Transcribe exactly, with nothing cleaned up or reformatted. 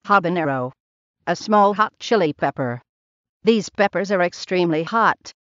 Habanero, a small hot chili pepper. These peppers are extremely hot.